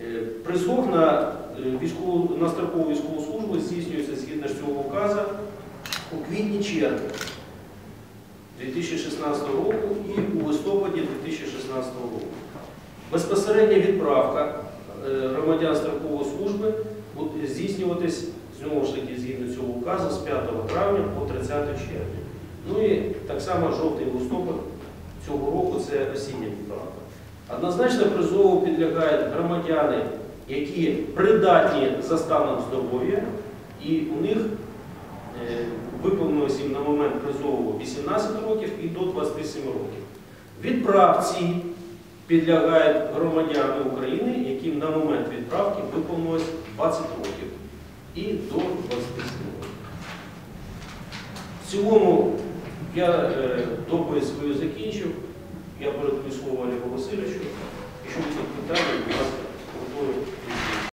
Призов на строкову військову службу здійснюється згідно з цього указу у квітні-червні 2016 року і у листопаді 2016 року. Безпосередня відправка громадян строкової служби буде здійснюватись, знову ж таки, згідно цього указу, з 5 травня по 30 червня. Ну і так само жовтий-листопад цього року – це осіння відправка. Однозначно призову підлягають громадяни, які придатні за станом здоров'я, і у них виповнилось їм на момент призову 18 років і до 27 років. Відправці підлягають громадяни України, яким на момент відправки виповнилось 20 років і до 27 років. В цілому я доповідь свою закінчив. Я передаю слово Олегу Васильовичу.